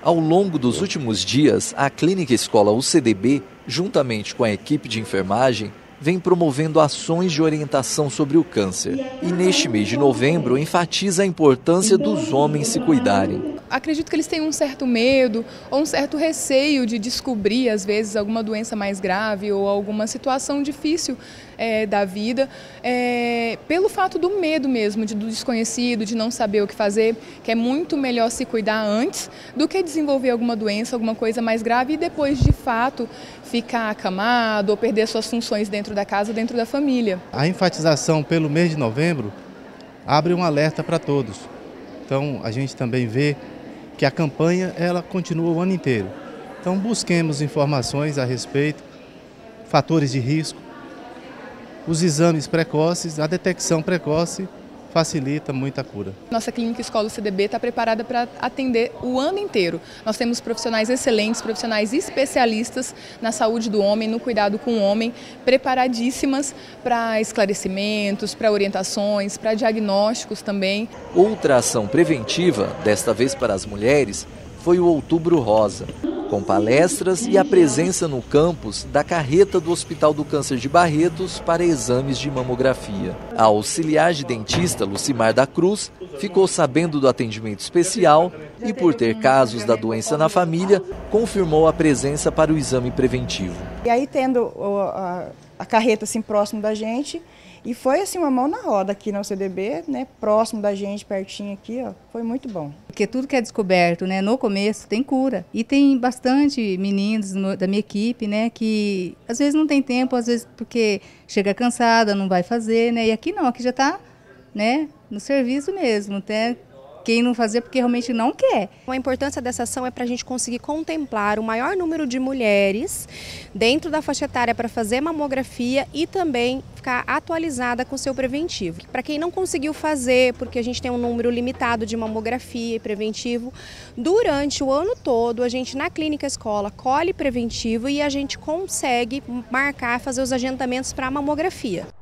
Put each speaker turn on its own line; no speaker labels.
Ao longo dos últimos dias, a Clínica Escola UCDB, juntamente com a equipe de enfermagem, vem promovendo ações de orientação sobre o câncer. E neste mês de novembro, enfatiza a importância dos homens se cuidarem.
Acredito que eles têm um certo medo ou um certo receio de descobrir, às vezes, alguma doença mais grave ou alguma situação difícil da vida, pelo fato do medo mesmo, do desconhecido, de não saber o que fazer, que é muito melhor se cuidar antes do que desenvolver alguma doença, alguma coisa mais grave e depois, de fato, ficar acamado ou perder suas funções dentro da casa, dentro da família.
A enfatização pelo mês de novembro abre um alerta para todos. Então, a gente também vê que a campanha ela continua o ano inteiro. Então, busquemos informações a respeito, fatores de risco, os exames precoces, a detecção precoce facilita muito a cura.
Nossa Clínica Escola UCDB está preparada para atender o ano inteiro. Nós temos profissionais excelentes, profissionais especialistas na saúde do homem, no cuidado com o homem, preparadíssimas para esclarecimentos, para orientações, para diagnósticos também.
Outra ação preventiva, desta vez para as mulheres, foi o Outubro Rosa, com palestras e a presença no campus da carreta do Hospital do Câncer de Barretos para exames de mamografia. A auxiliar de dentista Lucimar da Cruz ficou sabendo do atendimento especial e, por ter casos da doença na família, confirmou a presença para o exame preventivo.
E aí, tendo a carreta assim próximo da gente, e foi assim uma mão na roda aqui na UCDB, né, próximo da gente, pertinho aqui, ó, foi muito bom.
Porque tudo que é descoberto, né, no começo tem cura. E tem bastante meninos da minha equipe, né, que às vezes não tem tempo, às vezes porque chega cansada, não vai fazer, né, e aqui não, aqui já está, né, no serviço mesmo, até quem não fazer porque realmente não quer.
A importância dessa ação é para a gente conseguir contemplar o maior número de mulheres dentro da faixa etária para fazer mamografia e também ficar atualizada com o seu preventivo. Para quem não conseguiu fazer, porque a gente tem um número limitado de mamografia e preventivo, durante o ano todo a gente na Clínica Escola colhe preventivo e a gente consegue marcar, fazer os agendamentos para a mamografia.